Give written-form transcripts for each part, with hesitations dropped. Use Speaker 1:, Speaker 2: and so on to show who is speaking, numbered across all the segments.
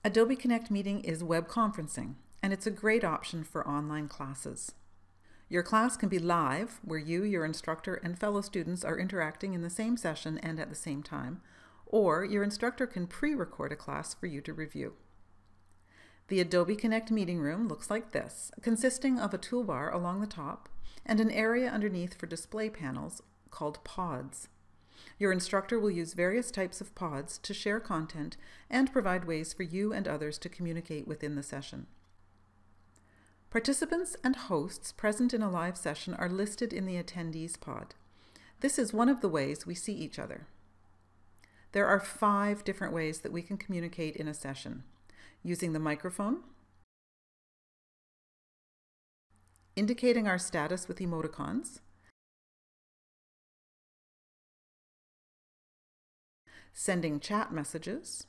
Speaker 1: Adobe Connect Meeting is web conferencing, and it's a great option for online classes. Your class can be live, where you, your instructor, and fellow students are interacting in the same session and at the same time, or your instructor can pre-record a class for you to review. The Adobe Connect Meeting room looks like this, consisting of a toolbar along the top and an area underneath for display panels called pods. Your instructor will use various types of pods to share content and provide ways for you and others to communicate within the session. Participants and hosts present in a live session are listed in the attendees pod. This is one of the ways we see each other. There are 5 different ways that we can communicate in a session: using the microphone, indicating our status with emoticons, sending chat messages,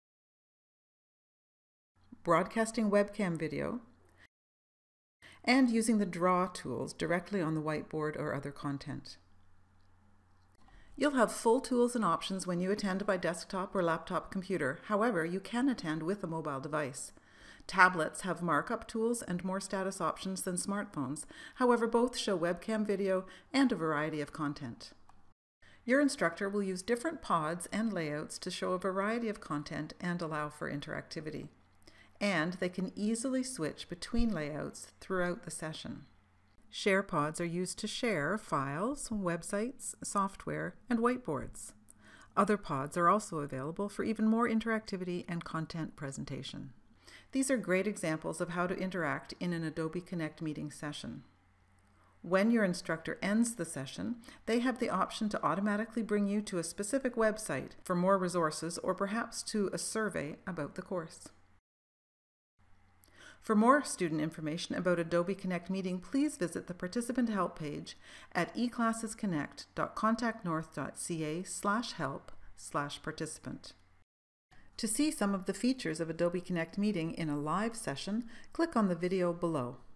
Speaker 1: broadcasting webcam video, and using the draw tools directly on the whiteboard or other content. You'll have full tools and options when you attend by desktop or laptop computer. However, you can attend with a mobile device. Tablets have markup tools and more status options than smartphones. However, both show webcam video and a variety of content. Your instructor will use different pods and layouts to show a variety of content and allow for interactivity. And they can easily switch between layouts throughout the session. Share pods are used to share files, websites, software, and whiteboards. Other pods are also available for even more interactivity and content presentation. These are great examples of how to interact in an Adobe Connect Meeting session. When your instructor ends the session, they have the option to automatically bring you to a specific website for more resources or perhaps to a survey about the course. For more student information about Adobe Connect Meeting, please visit the Participant Help page at eclassesconnect.contactnorth.ca/help/participant. To see some of the features of Adobe Connect Meeting in a live session, click on the video below.